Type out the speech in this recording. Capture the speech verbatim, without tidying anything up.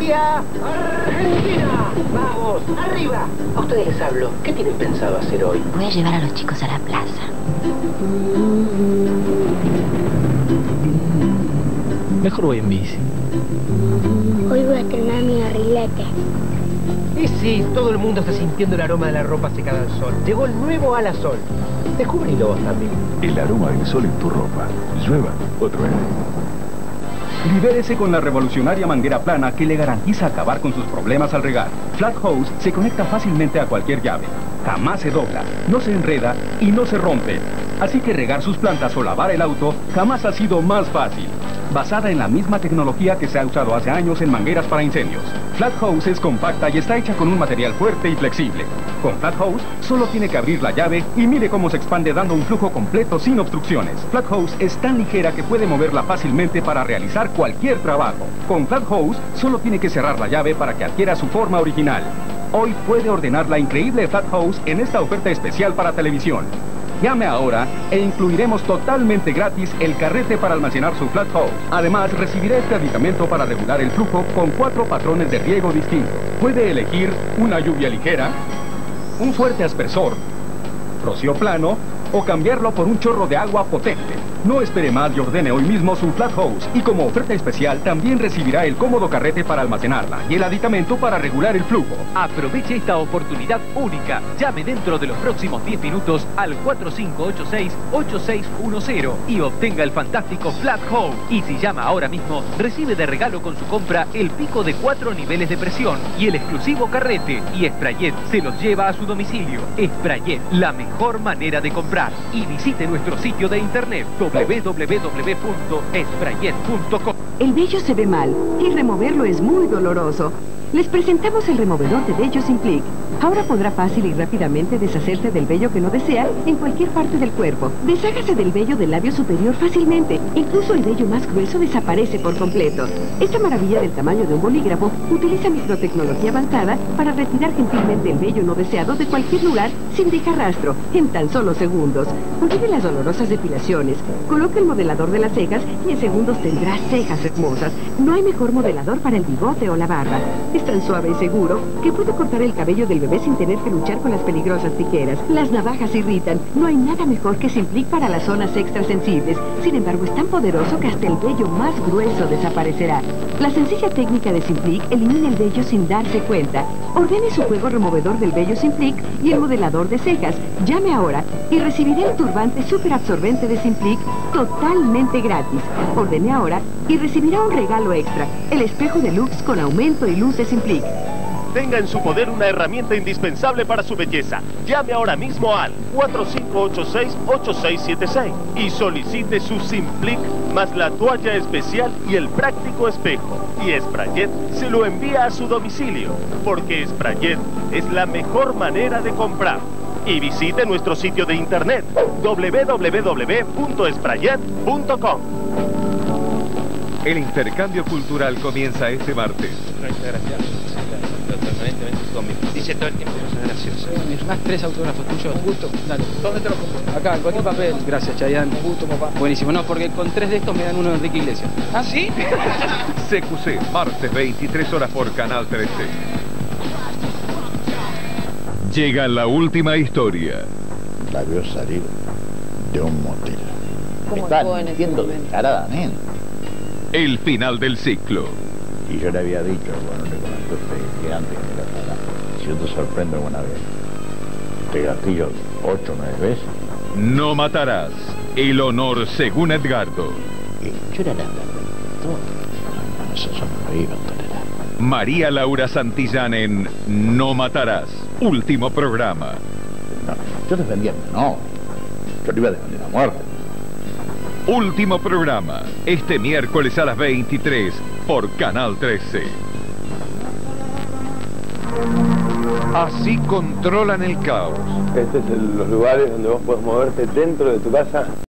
¡Vía Argentina! ¡Vamos, arriba! A ustedes les hablo. ¿Qué tienen pensado hacer hoy? Voy a llevar a los chicos a la plaza. Mejor voy en bici. Hoy voy a estrenar mi barrilete. Y sí, todo el mundo está sintiendo el aroma de la ropa secada al sol. Llegó el nuevo Alasol. Descubrilo vos también. El aroma del sol en tu ropa. Llueva o truene. Libérese con la revolucionaria manguera plana que le garantiza acabar con sus problemas al regar. Flat Hose se conecta fácilmente a cualquier llave. Jamás se dobla, no se enreda y no se rompe. Así que regar sus plantas o lavar el auto jamás ha sido más fácil. Basada en la misma tecnología que se ha usado hace años en mangueras para incendios. Flat Hose es compacta y está hecha con un material fuerte y flexible. Con Flat Hose solo tiene que abrir la llave y mire cómo se expande dando un flujo completo sin obstrucciones. Flat Hose es tan ligera que puede moverla fácilmente para realizar cualquier trabajo. Con Flat Hose solo tiene que cerrar la llave para que adquiera su forma original. Hoy puede ordenar la increíble Flat Hose en esta oferta especial para televisión. Llame ahora e incluiremos totalmente gratis el carrete para almacenar su Flat Hose. Además, recibirá este aditamento para regular el flujo con cuatro patrones de riego distintos. Puede elegir una lluvia ligera, un fuerte aspersor, rocío plano o cambiarlo por un chorro de agua potente. No espere más y ordene hoy mismo su Flat Hose. Y como oferta especial también recibirá el cómodo carrete para almacenarla y el aditamento para regular el flujo. Aproveche esta oportunidad única. Llame dentro de los próximos diez minutos al cuatro cinco ocho seis, ocho seis uno cero y obtenga el fantástico Flat Hose. Y si llama ahora mismo, recibe de regalo con su compra el pico de cuatro niveles de presión y el exclusivo carrete. Y Sprayet se los lleva a su domicilio. Sprayet, la mejor manera de comprar. Y visite nuestro sitio de internet doble u doble u doble u punto sprayet punto com. El vello se ve mal y removerlo es muy doloroso. Les presentamos el removedor de vello Simplic. Ahora podrá fácil y rápidamente deshacerse del vello que no desea en cualquier parte del cuerpo. Deshágase del vello del labio superior fácilmente. Incluso el vello más grueso desaparece por completo. Esta maravilla del tamaño de un bolígrafo utiliza microtecnología avanzada para retirar gentilmente el vello no deseado de cualquier lugar sin dejar rastro, en tan solo segundos. Olvide las dolorosas depilaciones. Coloque el modelador de las cejas y en segundos tendrá cejas hermosas. No hay mejor modelador para el bigote o la barba. Es tan suave y seguro que puede cortar el cabello del bebé sin tener que luchar con las peligrosas tijeras. Las navajas irritan. No hay nada mejor que Simplic para las zonas extrasensibles. Sin embargo, es tan poderoso que hasta el vello más grueso desaparecerá. La sencilla técnica de Simplic elimina el vello sin darse cuenta. Ordene su juego removedor del vello Simplic y el modelador de cejas. Llame ahora y recibirá el turbante súper absorbente de Simplic totalmente gratis. Ordene ahora y recibirá un regalo extra, el espejo deluxe con aumento y luz de Simplic. Tenga en su poder una herramienta indispensable para su belleza. Llame ahora mismo al cuatro cinco ocho seis, ocho seis siete seis y solicite su Simplic más la toalla especial y el práctico espejo. Y Sprayet se lo envía a su domicilio, porque Sprayet es la mejor manera de comprar. Y visite nuestro sitio de internet doble u doble u doble u punto sprayet punto com. El intercambio cultural comienza este martes. Muchas gracias. Permanentemente conmigo. Dice todo el tiempo cosas graciosas. ¿Me firmás tres autógrafos tuyos? Un gusto. Dale. ¿Dónde te lo compro? Acá, en cualquier papel. Gracias, Chayanne. Un gusto, papá. Buenísimo. No, porque con tres de estos me dan uno de Enrique Iglesias. ¿Ah, sí? C Q C, martes veintitrés horas por Canal trece. Llega la última historia. La vio salir de un motel. Está mintiendo descaradamente. El final del ciclo. Y yo le había dicho, bueno, le conozco que antes que me casara, si yo te sorprendo alguna vez, te gatillo ocho o nueve veces. No matarás. El honor según Edgardo. Y yo era la verdad. No, eso no lo iba a tolerar. María Laura Santillán en No matarás. Último programa. No, yo defendía no. Yo le iba a defender la muerte. Último programa. Este miércoles a las veintitrés por Canal trece. Así controlan el caos. Este es el, los lugares donde vos podés moverte dentro de tu casa.